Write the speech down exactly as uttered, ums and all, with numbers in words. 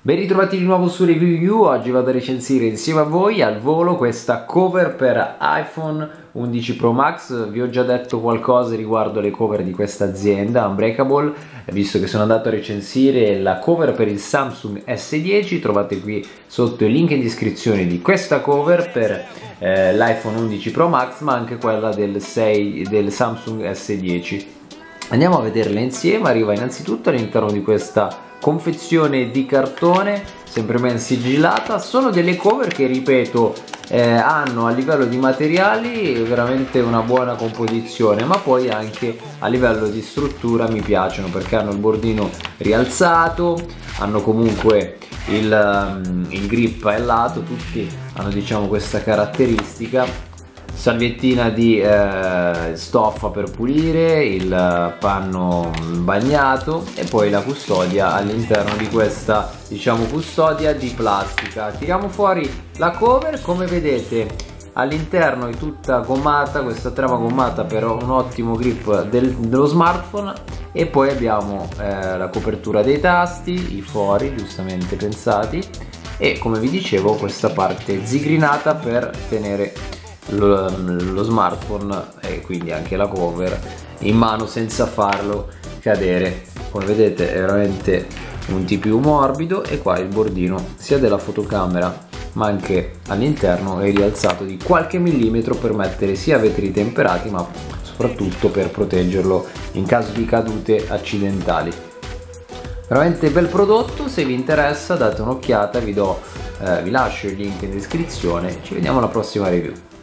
Ben ritrovati di nuovo su Review You. Oggi vado a recensire insieme a voi al volo questa cover per iPhone undici Pro Max. Vi ho già detto qualcosa riguardo le cover di questa azienda Unbreakable, visto che sono andato a recensire la cover per il Samsung S dieci. Trovate qui sotto il link in descrizione di questa cover per eh, l'iPhone undici Pro Max, ma anche quella del, sei, del Samsung S dieci. Andiamo a vederle insieme. Arriva innanzitutto all'interno di questa confezione di cartone sempre ben sigillata. Sono delle cover che, ripeto, eh, hanno a livello di materiali veramente una buona composizione, ma poi anche a livello di struttura mi piacciono perché hanno il bordino rialzato, hanno comunque il, um, il grip al lato, tutti hanno, diciamo, questa caratteristica. Salviettina di eh, stoffa per pulire, il panno bagnato e poi la custodia all'interno di questa, diciamo, custodia di plastica. Tiriamo fuori la cover. Come vedete all'interno è tutta gommata, questa trama gommata per un ottimo grip del, dello smartphone, e poi abbiamo eh, la copertura dei tasti, i fori giustamente pensati, e come vi dicevo questa parte zigrinata per tenere Lo, lo smartphone e quindi anche la cover in mano senza farlo cadere. Come vedete è veramente un T P U morbido, e qua il bordino sia della fotocamera ma anche all'interno è rialzato di qualche millimetro per mettere sia vetri temperati ma soprattutto per proteggerlo in caso di cadute accidentali. Veramente bel prodotto. Se vi interessa date un'occhiata, vi do eh, vi lascio il link in descrizione. Ci vediamo alla prossima review.